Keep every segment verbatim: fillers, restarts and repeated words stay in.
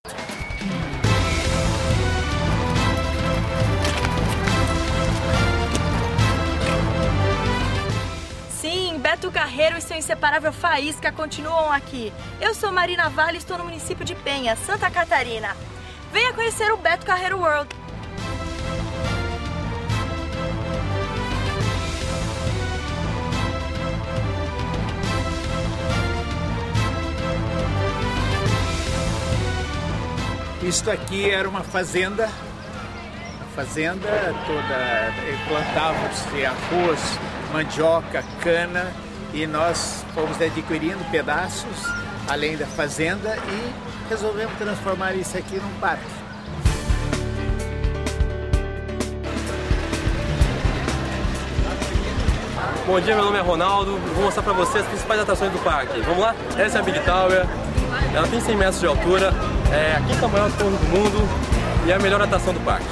Sim, Beto Carreiro e seu inseparável Faísca continuam aqui. Eu sou Marina Vale e estou no município de Penha, Santa Catarina. Venha conhecer o Beto Carreiro World. Isto aqui era uma fazenda, a fazenda toda, plantava-se arroz, mandioca, cana, e nós fomos adquirindo pedaços além da fazenda e resolvemos transformar isso aqui num parque. Bom dia, meu nome é Ronaldo, vou mostrar para vocês as principais atrações do parque. Vamos lá? Essa é a Big Tower, ela tem cem metros de altura, é a quinta maior torre do mundo e é a melhor atração do parque.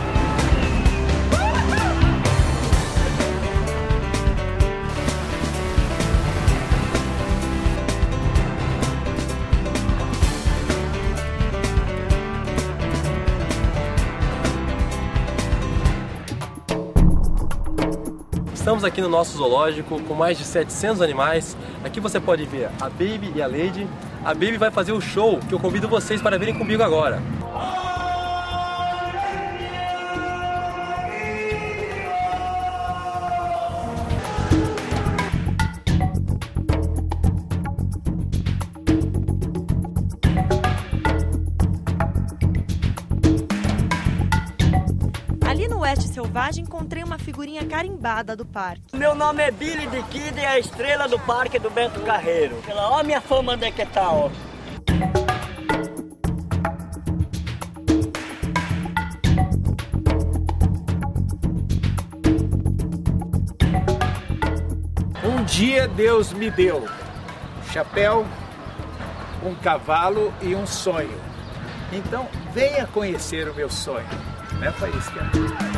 Estamos aqui no nosso zoológico com mais de setecentos animais. Aqui você pode ver a Baby e a Lady. A Baby vai fazer o show que eu convido vocês para verem comigo agora. Oeste Selvagem, encontrei uma figurinha carimbada do parque. Meu nome é Billy the Kid e é a estrela do parque do Beto Carreiro. Olha a minha fama onde é que tá, ó. Um dia Deus me deu um chapéu, um cavalo e um sonho. Então venha conhecer o meu sonho, né, Faísca?